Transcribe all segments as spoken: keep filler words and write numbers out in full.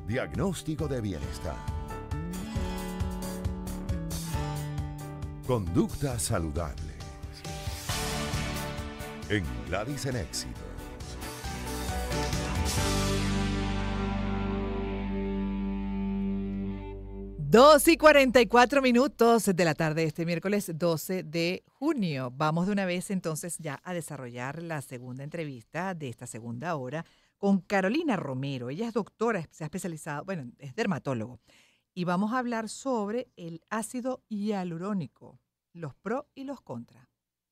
Diagnóstico de bienestar. Conductas saludables. En Gladys en Éxito. Dos y cuarenta y cuatro minutos de la tarde de este miércoles doce de junio. Vamos de una vez entonces ya a desarrollar la segunda entrevista de esta segunda hora con Carolina Romero. Ella es doctora, se ha especializado, bueno, es dermatólogo. Y vamos a hablar sobre el ácido hialurónico, los pros y los contras.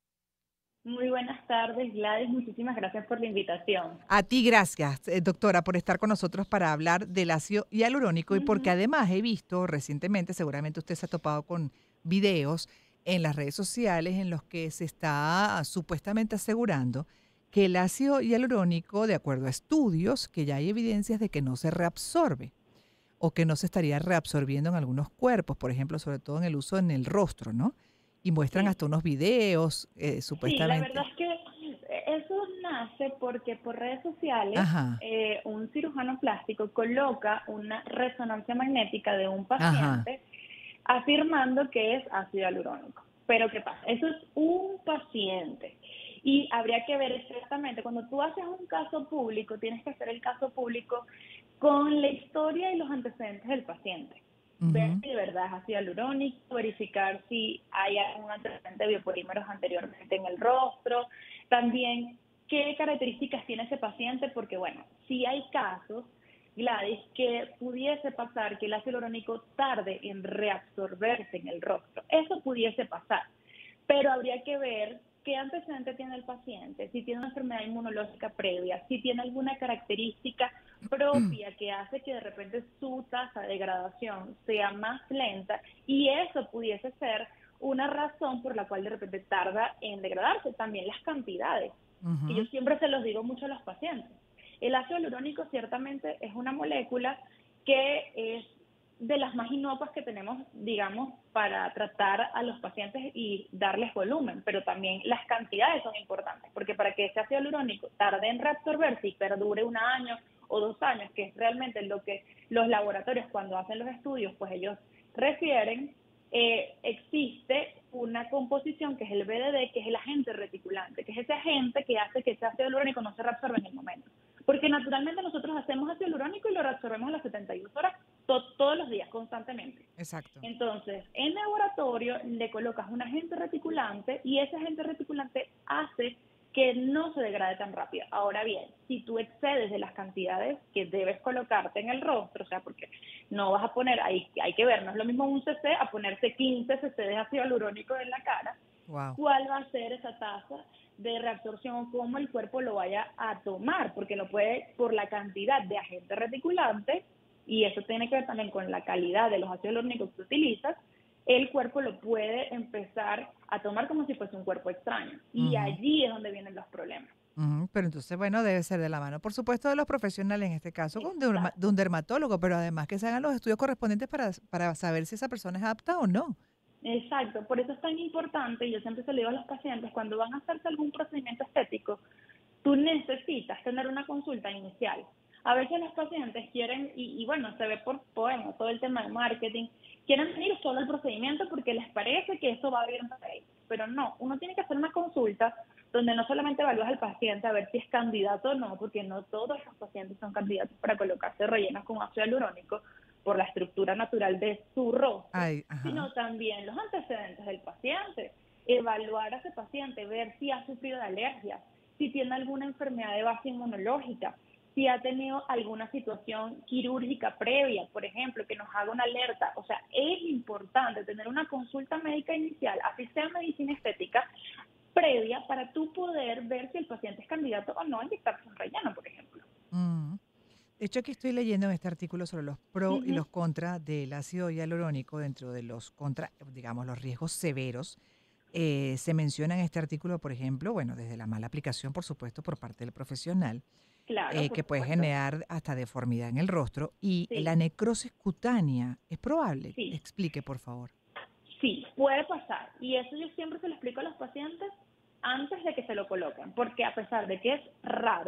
Muy buenas tardes, Gladys. Muchísimas gracias por la invitación. A ti gracias, eh, doctora, por estar con nosotros para hablar del ácido hialurónico uh-huh. y porque además he visto recientemente, seguramente usted se ha topado con videos en las redes sociales en los que se está supuestamente asegurando que el ácido hialurónico, de acuerdo a estudios, que ya hay evidencias de que no se reabsorbe o que no se estaría reabsorbiendo en algunos cuerpos, por ejemplo, sobre todo en el uso en el rostro, ¿no? Y muestran sí. hasta unos videos, eh, supuestamente. Sí, la verdad es que eso nace porque por redes sociales eh, un cirujano plástico coloca una resonancia magnética de un paciente Ajá. afirmando que es ácido hialurónico. Pero ¿qué pasa? Eso es un paciente y habría que ver exactamente, cuando tú haces un caso público, tienes que hacer el caso público con la historia y los antecedentes del paciente. Uh-huh. Ver si de verdad es ácido hialurónico, verificar si hay algún antecedente de biopolímeros anteriormente en el rostro, también qué características tiene ese paciente, porque bueno, si hay casos, Gladys, que pudiese pasar que el ácido hialurónico tarde en reabsorberse en el rostro, eso pudiese pasar, pero habría que ver qué antecedente tiene el paciente, si tiene una enfermedad inmunológica previa, si tiene alguna característica propia que hace que de repente su tasa de degradación sea más lenta y eso pudiese ser una razón por la cual de repente tarda en degradarse. También las cantidades, uh-huh. que yo siempre se los digo mucho a los pacientes. El ácido hialurónico ciertamente es una molécula que es de las más inocuas que tenemos, digamos, para tratar a los pacientes y darles volumen, pero también las cantidades son importantes, porque para que ese ácido hialurónico tarde en reabsorberse y perdure un año o dos años, que es realmente lo que los laboratorios cuando hacen los estudios, pues ellos refieren, eh, existe una composición que es el B D D, que es el agente reticulante, que es ese agente que hace que ese ácido hialurónico no se reabsorba en el momento. Porque naturalmente nosotros hacemos ácido hialurónico y lo reabsorbemos a las setenta y dos horas to- todos los días, constantemente. Exacto. Entonces, en laboratorio le colocas un agente reticulante y ese agente reticulante hace que no se degrade tan rápido. Ahora bien, si tú excedes de las cantidades que debes colocarte en el rostro, o sea, porque no vas a poner, hay, hay que ver, no es lo mismo un cc a ponerse quince cc de ácido hialurónico en la cara, wow. ¿Cuál va a ser esa tasa de reabsorción, cómo el cuerpo lo vaya a tomar? Porque no puede, por la cantidad de agente reticulante, y eso tiene que ver también con la calidad de los ácidos hialurónicos que utilizas, el cuerpo lo puede empezar a tomar como si fuese un cuerpo extraño. Y uh-huh. allí es donde vienen los problemas. Uh-huh. Pero entonces, bueno, debe ser de la mano, por supuesto, de los profesionales, en este caso, de un, derma, de un dermatólogo, pero además que se hagan los estudios correspondientes para, para saber si esa persona es apta o no. Exacto, por eso es tan importante, yo siempre se lo digo a los pacientes, cuando van a hacerse algún procedimiento estético, tú necesitas tener una consulta inicial. A veces los pacientes quieren, y, y bueno, se ve por bueno, todo el tema de marketing, quieren venir solo al procedimiento porque les parece que eso va bien para ellos. Pero no, uno tiene que hacer una consulta donde no solamente evalúas al paciente a ver si es candidato o no, porque no todos los pacientes son candidatos para colocarse rellenos con ácido hialurónico por la estructura natural de su rostro, Ay, sino también los antecedentes del paciente. Evaluar a ese paciente, ver si ha sufrido de alergias, si tiene alguna enfermedad de base inmunológica, si ha tenido alguna situación quirúrgica previa, por ejemplo, que nos haga una alerta. O sea, es importante tener una consulta médica inicial, así sea medicina estética, previa, para tú poder ver si el paciente es candidato o no a inyectarse un relleno, por ejemplo. Mm. De hecho, aquí estoy leyendo en este artículo sobre los pros Uh-huh. y los contras del ácido hialurónico. Dentro de los contra, digamos, los riesgos severos, eh, se menciona en este artículo, por ejemplo, bueno, desde la mala aplicación, por supuesto, por parte del profesional, Claro, eh, por que puede supuesto. generar hasta deformidad en el rostro. Y Sí. la necrosis cutánea, ¿es probable? Sí. Explique, por favor. Sí, puede pasar. Y eso yo siempre se lo explico a los pacientes antes de que se lo coloquen, porque a pesar de que es raro,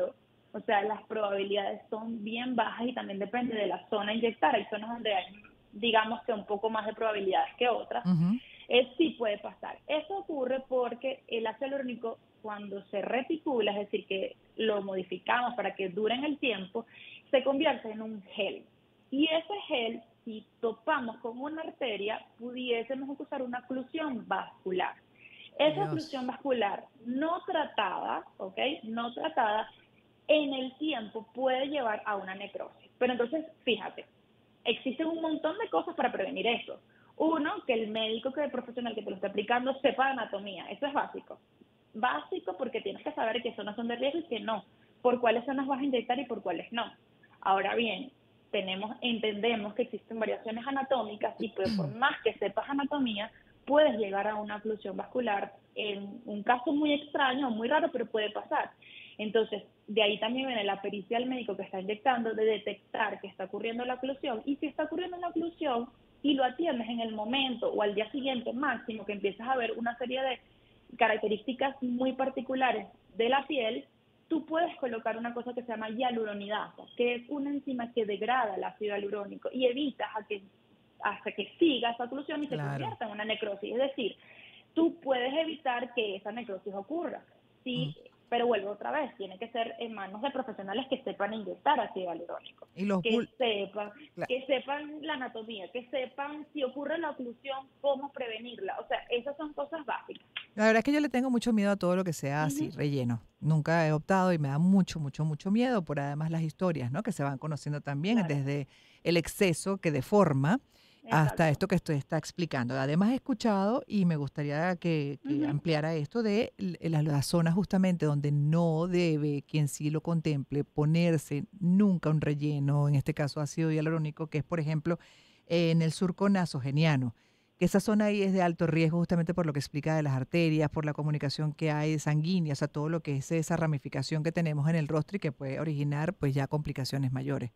O sea, las probabilidades son bien bajas y también depende de la zona a inyectar. Hay zonas donde hay, digamos que un poco más de probabilidades que otras. Uh-huh. Eh, sí puede pasar. Eso ocurre porque el ácido hialurónico, cuando se reticula, es decir, que lo modificamos para que dure en el tiempo, se convierte en un gel. Y ese gel, si topamos con una arteria, pudiésemos usar una oclusión vascular. Esa Dios. oclusión vascular no tratada, ¿ok? No tratada, en el tiempo puede llevar a una necrosis. Pero entonces, fíjate, existen un montón de cosas para prevenir eso. Uno, que el médico, que el profesional que te lo está aplicando sepa de anatomía. Eso es básico. Básico porque tienes que saber qué zonas son de riesgo y qué no. Por cuáles zonas vas a inyectar y por cuáles no. Ahora bien, tenemos, entendemos que existen variaciones anatómicas y pues, por más que sepas anatomía, puedes llegar a una oclusión vascular en un caso muy extraño, muy raro, pero puede pasar. Entonces, de ahí también viene la pericia del médico que está inyectando de detectar que está ocurriendo la oclusión. Y si está ocurriendo la oclusión y lo atiendes en el momento o al día siguiente máximo, que empiezas a ver una serie de características muy particulares de la piel, tú puedes colocar una cosa que se llama hialuronidasa, que es una enzima que degrada el ácido hialurónico y evita a que, hasta que siga esa oclusión y claro. se convierta en una necrosis. Es decir, tú puedes evitar que esa necrosis ocurra. Sí, mm. Pero vuelvo otra vez, tiene que ser en manos de profesionales que sepan inyectar ácido hialurónico, y los que bull... sepan, claro. que sepan la anatomía, que sepan si ocurre la oclusión, cómo prevenirla. O sea, esas son cosas básicas. La verdad es que yo le tengo mucho miedo a todo lo que sea así, uh-huh. relleno. Nunca he optado y me da mucho, mucho, mucho miedo por además las historias, ¿no? Que se van conociendo también, claro. desde el exceso que deforma hasta Exacto. esto que usted está explicando. Además he escuchado y me gustaría que, que uh-huh. ampliara esto de las la zonas justamente donde no debe quien sí lo contemple ponerse nunca un relleno, en este caso ácido hialurónico, que es por ejemplo en el surco nasogeniano, que esa zona ahí es de alto riesgo justamente por lo que explica de las arterias, por la comunicación que hay sanguínea, o sea, todo lo que es esa ramificación que tenemos en el rostro y que puede originar pues ya complicaciones mayores.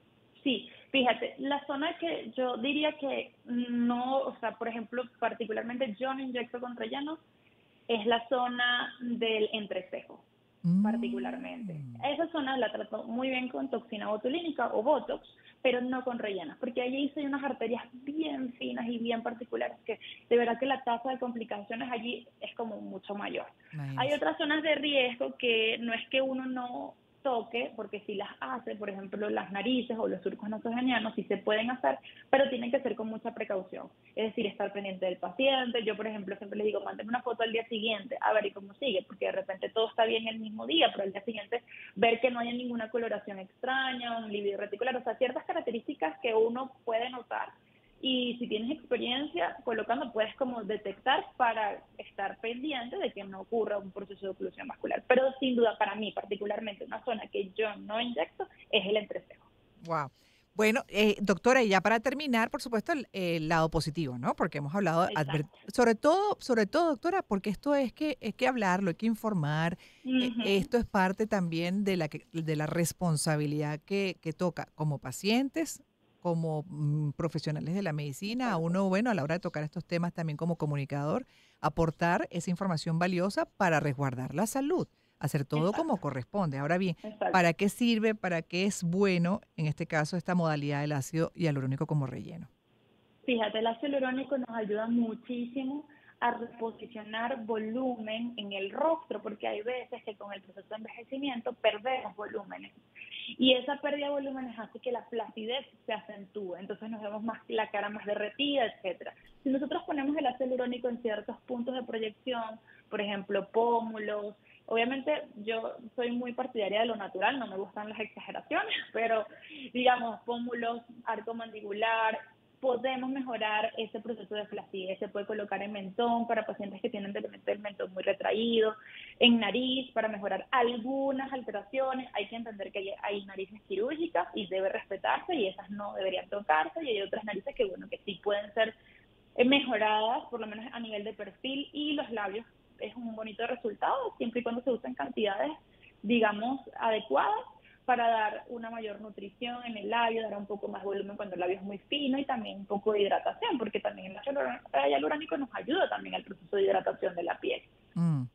Sí, fíjate, la zona que yo diría que no, o sea, por ejemplo, particularmente yo no inyecto con rellenos, es la zona del entrecejo, mm. particularmente. Esa zona la trato muy bien con toxina botulínica o Botox, pero no con rellenos, porque allí hay unas arterias bien finas y bien particulares que de verdad que la tasa de complicaciones allí es como mucho mayor. Nice. Hay otras zonas de riesgo que no es que uno no toque, porque si las hace, por ejemplo, las narices o los surcos nasogenianos, sí se pueden hacer, pero tienen que ser con mucha precaución. Es decir, estar pendiente del paciente. Yo, por ejemplo, siempre les digo, mándeme una foto al día siguiente, a ver y cómo sigue, porque de repente todo está bien el mismo día, pero al día siguiente ver que no haya ninguna coloración extraña, un lívido reticular, o sea, ciertas características que uno puede notar. Y si tienes experiencia colocando, puedes como detectar para estar pendiente de que no ocurra un proceso de oclusión vascular. Pero sin duda, para mí particularmente, una zona que yo no inyecto es el entrecejo. Wow. Bueno, eh, doctora, y ya para terminar, por supuesto, el, el lado positivo, ¿no? Porque hemos hablado, adver- sobre todo, sobre todo, doctora, porque esto es que es que hablarlo, hay que informar. Uh-huh. Eh, esto es parte también de la que, de la responsabilidad que, que toca como pacientes, como mm, profesionales de la medicina, a uno, bueno, a la hora de tocar estos temas también como comunicador, aportar esa información valiosa para resguardar la salud, hacer todo Exacto. como corresponde. Ahora bien, Exacto. ¿para qué sirve, para qué es bueno, en este caso, esta modalidad del ácido hialurónico como relleno? Fíjate, el ácido hialurónico nos ayuda muchísimo a reposicionar volumen en el rostro, porque hay veces que con el proceso de envejecimiento perdemos volúmenes. Y esa pérdida de volúmenes hace que la flacidez se acentúe, entonces nos vemos más la cara más derretida, etcétera. Si nosotros ponemos el ácido hialurónico en ciertos puntos de proyección, por ejemplo, pómulos, obviamente yo soy muy partidaria de lo natural, no me gustan las exageraciones, pero digamos, pómulos, arco mandibular, podemos mejorar ese proceso de flacidez. Se puede colocar en mentón para pacientes que tienen de repente el mentón muy retraído, en nariz para mejorar algunas alteraciones. Hay que entender que hay, hay narices quirúrgicas y debe respetarse y esas no deberían tocarse, y hay otras narices que bueno que sí pueden ser mejoradas, por lo menos a nivel de perfil, y los labios es un bonito resultado siempre y cuando se usen cantidades, digamos, adecuadas, para dar una mayor nutrición en el labio, dar un poco más volumen cuando el labio es muy fino y también un poco de hidratación, porque también el ácido hialurónico nos ayuda también al proceso de hidratación de la piel. Mm.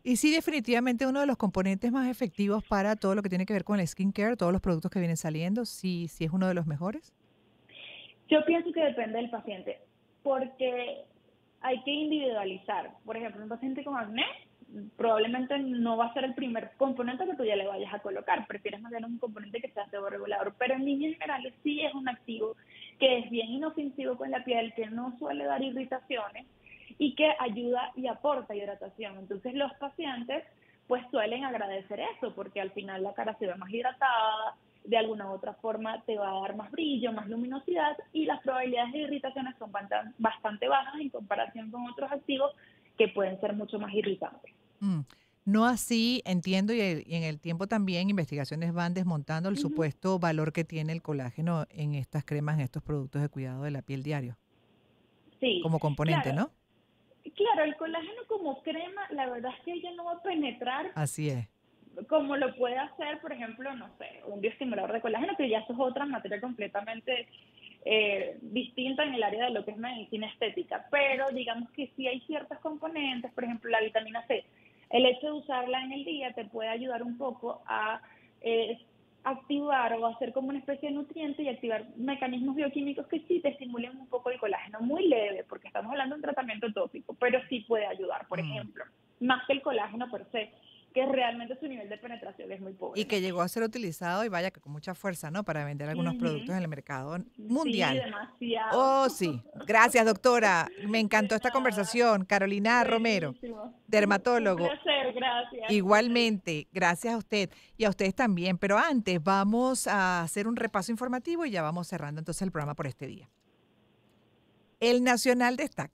Y sí, definitivamente uno de los componentes más efectivos para todo lo que tiene que ver con el skincare, todos los productos que vienen saliendo, sí, sí es uno de los mejores. Yo pienso que depende del paciente, porque hay que individualizar. Por ejemplo, un paciente con acné probablemente no va a ser el primer componente que tú ya le vayas a colocar. Prefieres mantener un componente que sea seborregulador, pero en líneas generales sí es un activo que es bien inofensivo con la piel, que no suele dar irritaciones y que ayuda y aporta hidratación. Entonces los pacientes pues suelen agradecer eso, porque al final la cara se ve más hidratada, de alguna u otra forma te va a dar más brillo, más luminosidad, y las probabilidades de irritaciones son bastante bajas en comparación con otros activos que pueden ser mucho más irritantes. Mm. No así, entiendo, y, y en el tiempo también investigaciones van desmontando el uh-huh. supuesto valor que tiene el colágeno en estas cremas, en estos productos de cuidado de la piel diario. Sí. Como componente, claro. ¿no? Claro, el colágeno como crema, la verdad es que ella no va a penetrar. Así es. Como lo puede hacer, por ejemplo, no sé, un bioestimulador de colágeno, que ya eso es otra materia completamente eh, distinta en el área de lo que es medicina estética. Pero digamos que sí hay ciertos componentes, por ejemplo, la vitamina C. El hecho de usarla en el día te puede ayudar un poco a eh, activar o hacer como una especie de nutriente y activar mecanismos bioquímicos que sí te estimulen un poco el colágeno, muy leve, porque estamos hablando de un tratamiento tópico, pero sí puede ayudar, por mm. ejemplo, más que el colágeno per se, que realmente su nivel de penetración es muy pobre. Y que llegó a ser utilizado, y vaya que con mucha fuerza, ¿no? Para vender algunos uh-huh. productos en el mercado mundial. Sí, demasiado. Oh, sí. Gracias, doctora. Me encantó esta conversación. Carolina Romero, dermatólogo. Un placer, gracias. Igualmente, gracias a usted y a ustedes también. Pero antes vamos a hacer un repaso informativo y ya vamos cerrando entonces el programa por este día. El Nacional destaca